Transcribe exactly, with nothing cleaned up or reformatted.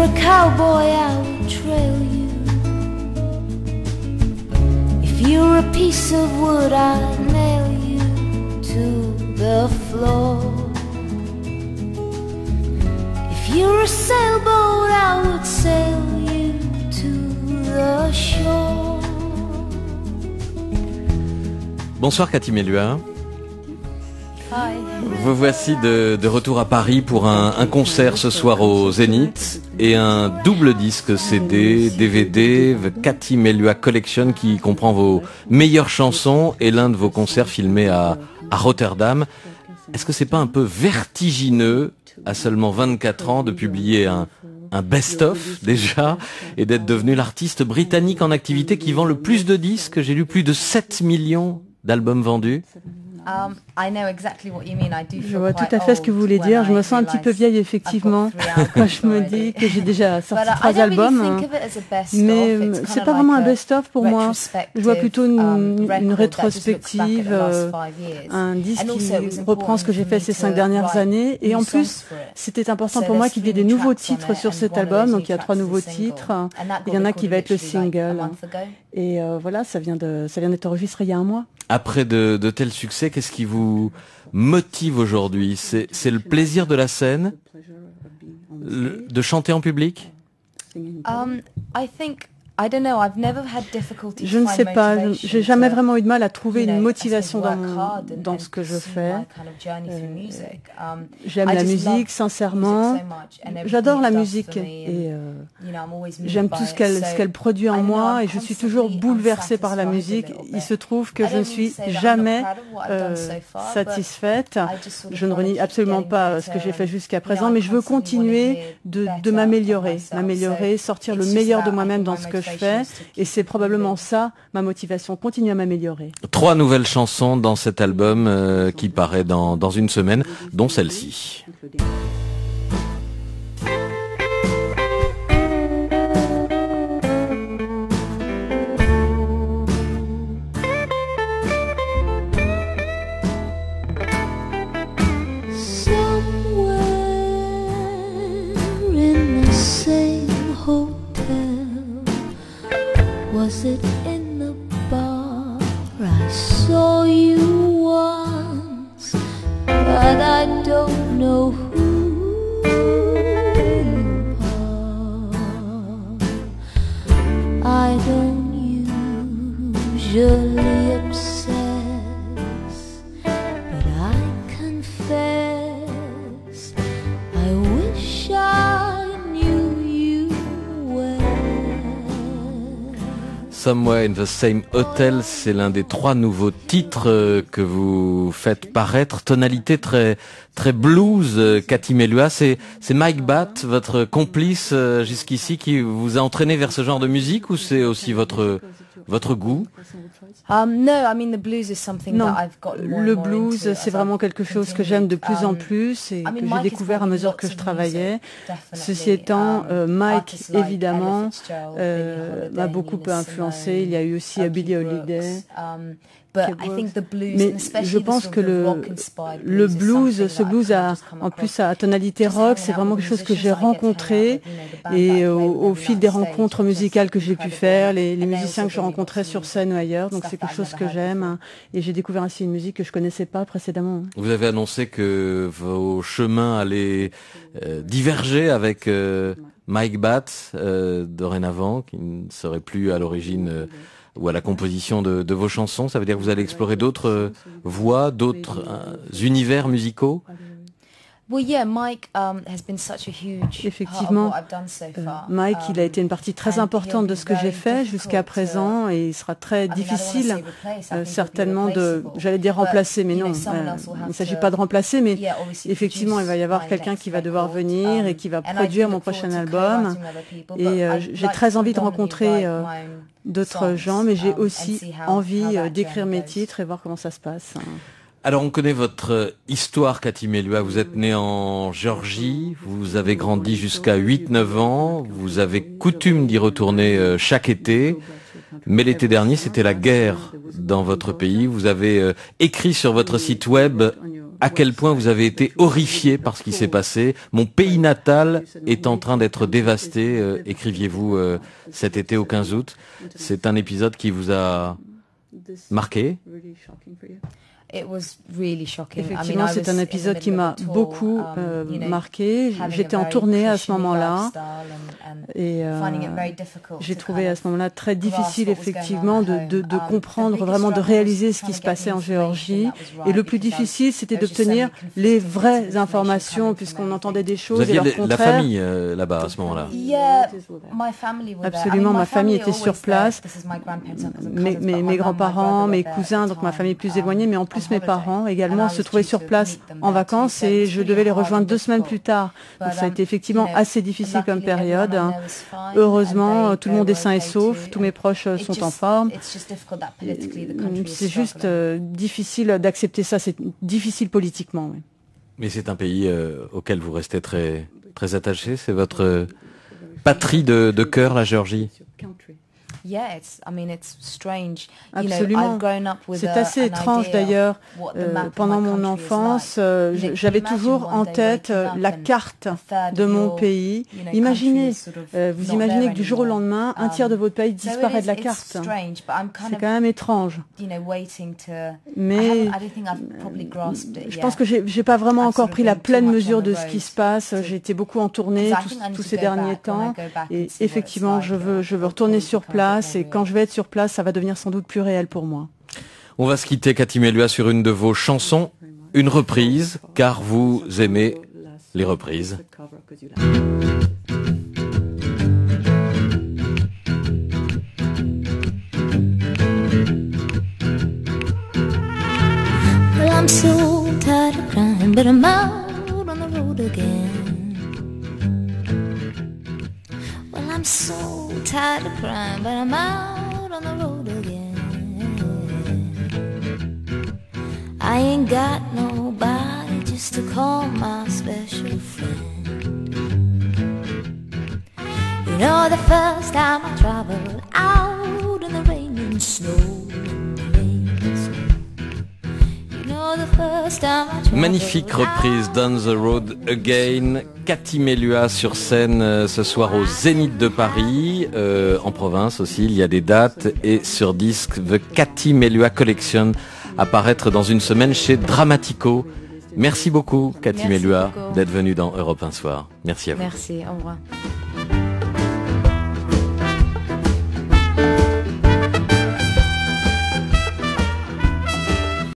a cowboy, I will trail you. If you're a piece of wood, I'd nail you to the floor. If you're a sailboat, I would sail you to the shore. Bonsoir Cathy Melua. Hi. Vous voici de, de retour à Paris pour un, un concert ce soir au Zénith et un double disque C D, D V D, The Cathy Melua Collection qui comprend vos meilleures chansons et l'un de vos concerts filmés à, à Rotterdam. Est-ce que c'est pas un peu vertigineux à seulement vingt-quatre ans de publier un, un best-of déjà et d'être devenu l'artiste britannique en activité qui vend le plus de disques? J'ai lu plus de sept millions d'albums vendus. Um, I know exactly what you mean. I do feel Je vois tout quite à fait ce que vous voulez old dire. when Je me I sens un petit peu realise vieille effectivement I've got three quand je me albums dis que j'ai déjà sorti But I trois don't really albums. think of it as a best-of. Mais It's c'est kind pas of vraiment un like a best-of pour moi. Je vois plutôt une, um, une record that just looks back at rétrospective, the last euh, five years. un disque And also qui it was reprend ce que important j'ai fait for ces me cinq to dernières write années. Et new en songs plus, for it. c'était important So pour moi there's qu'il y ait three des new nouveaux tracks on titres it sur and cet one of album. those Donc new il y a trois tracks is a nouveaux single. titres. And that Il got y en a qui recorded va être le literally like a single. month ago. Et euh, voilà, ça vient de, ça vient d'être enregistré il y a un mois. Après de, de tels succès, qu'est-ce qui vous motive aujourd'hui? C'est, c'est le plaisir de la scène, le- de chanter en public? Um, I think I don't know. I've never had difficulty Je ne to sais find pas, je- motivation j'ai jamais to, vraiment eu de mal à trouver you know, une I motivation suppose dans, work mon, hard and- dans and ce que je pursue fais. my kind of journey through music. Um, J'aime I la just musique, love sincèrement. music so much and everything J'adore la it does musique for me et and, euh, you know, I'm always moved j'aime by tout ce it. qu'elle So ce qu'elle produit en I know moi I'm et je suis toujours constantly bouleversée par la unsatisfied musique. a little Il bit. se trouve que I je don't ne mean suis to say that I'm not jamais proud of what I've done euh, so far, but satisfaite. I just sort of Je ne wanna renie keep absolument getting pas better ce que j'ai fait and, jusqu'à you know, présent, I mais je veux constantly wanna continuer hear de, better de of m'améliorer, myself. m'améliorer, So sortir le it's meilleur just de that I moi-même think dans my ce que je motivation fais. is to keep Et c'est probablement improving. ça, ma motivation, continue à m'améliorer. Trois nouvelles chansons dans cet album euh, qui paraît dans, dans une semaine, dont celle-ci. Somewhere in the same hotel, was it in the bar? I saw you once, but I don't know who you are. I don't usually obsess, but I confess I wish I knew you well. Somewhere in the Same Hotel, c'est l'un des trois nouveaux titres euh, que vous faites paraître. Tonalité très très blues, euh, Cathy Melua. C'est c'est Mike Batt, votre complice euh, jusqu'ici, qui vous a entraîné vers ce genre de musique, ou c'est aussi votre votre goût? Um, no, I mean the blues is something Non, that I've got more le and more blues, into c'est as vraiment I've quelque chose que j'aime de plus en Um, plus et I mean, que j'ai Mike has découvert à brought me mesure lots que je of travaillais. music, definitely. Ceci étant, Um, euh, Mike, artists like évidemment, Ella Fitzgerald, euh, Billie Holiday, m'a beaucoup Nina influencé. Simone, Il y a eu aussi euh, Okie Billie Brooks, Holiday. um, but I think the blues, Mais and especially je the pense sort que of le, rock-inspired le blues is blues, something ce that I've blues kind of a, just come en plus across. à tonalité Just rock, hanging c'est out vraiment with quelque chose que musicians j'ai I get to hang out rencontré with, you know, the band that I et play au, with au every fil night des on stage rencontres are just musicales que j'ai pu incredible. faire, les, les And they musiciens also que je bring me rencontrais to sur scène ou ailleurs. Donc stuff c'est that quelque I've chose never que heard j'aime before. et j'ai découvert ainsi une musique que je connaissais pas précédemment. Vous avez annoncé que vos chemins allaient euh, diverger avec euh, Mike Batt euh, dorénavant, qui ne serait plus à l'origine euh, ou à la composition de, de vos chansons. Ça veut dire que vous allez explorer d'autres euh, voies, d'autres euh, univers musicaux? Well, yeah, Mike um, has been such a huge Effectivement, part of what I've done so euh, far. Mike, il a Um, été une partie très and importante he'll de be ce que j'ai very fait jusqu'à difficult présent et il sera très I mean, I don't wanna difficile, say replace, I euh, think he'll be certainement de, replaceable. j'allais dire But, remplacer, mais you know, non, someone euh, else will il have ne s'agit to, pas de remplacer, mais yeah, obviously effectivement, il va y avoir produce my quelqu'un next qui va devoir record, venir um, et qui va and I do produire mon look forward prochain to album. co-writing with other people, Et but euh, I'd j'ai like très to envie de predominantly rencontrer write euh, my own d'autres songs, gens, mais j'ai um, and aussi see how- envie how euh, that d'écrire journey mes goes. titres et voir comment ça se passe. Alors on connaît votre euh, histoire, Cathy Melua. Vous êtes née en Géorgie, vous avez grandi jusqu'à huit neuf ans, vous avez coutume d'y retourner euh, chaque été, mais l'été dernier c'était la guerre dans votre pays. Vous avez euh, écrit sur votre site web à quel point vous avez été horrifié par ce qui s'est passé. Mon pays natal est en train d'être dévasté, euh, écriviez-vous euh, cet été au quinze août. C'est un épisode qui vous a marqué? It was really shocking. Effectivement, c'est un épisode qui m'a beaucoup euh, marqué. J'étais en tournée à ce moment-là et euh, j'ai trouvé à ce moment-là très difficile effectivement de, de, de comprendre, vraiment de réaliser ce qui se passait en Géorgie. Et le plus difficile, c'était d'obtenir les vraies informations, puisqu'on entendait des choses Vous aviez et leur la contraire. famille euh, là-bas à ce moment-là? Absolument, ma famille était sur place. Mes, mes, mes grands-parents, mes cousins, donc ma famille plus éloignée, mais en plus mes parents également se trouvaient sur place en vacances et je devais les rejoindre deux semaines plus tard. Donc ça a été effectivement assez difficile comme période. Heureusement, tout le monde est sain et sauf, tous mes proches sont en forme. C'est juste euh, difficile d'accepter ça, c'est difficile politiquement. Oui. Mais c'est un pays euh, auquel vous restez très, très attaché, c'est votre patrie de, de cœur, la Géorgie? Yeah, it's, I mean, it's strange. Absolument. C'est assez étrange d'ailleurs. Euh, pendant mon enfance, euh, j'avais toujours en tête euh, la carte de mon pays. Imaginez, euh, vous imaginez que du jour au lendemain, un tiers de votre pays disparaît de la carte. C'est quand même étrange. Mais je pense que j'ai, j'ai pas vraiment encore pris la pleine mesure de ce qui se passe. J'ai été beaucoup en tournée tous, tous ces derniers temps, et effectivement, je veux, je veux retourner sur place. Et quand je vais être sur place, ça va devenir sans doute plus réel pour moi. On va se quitter, Cathy Melua, sur une de vos chansons, une reprise, car vous aimez les reprises. Well, I'm so tired of crying, but I'm out on the road again. Well, I'm so tired of crying, but I'm out on the road again. I ain't got nobody just to call my special friend. You know, the first time I traveled out in the rain and snow. Magnifique reprise, Down the Road Again. Cathy Melua sur scène euh, ce soir au Zénith de Paris, euh, en province aussi, il y a des dates, et sur disque The Cathy Melua Collection, apparaître dans une semaine chez Dramatico. Merci beaucoup Cathy Melua d'être venue dans Europe un Soir. Merci à vous. Merci, au revoir.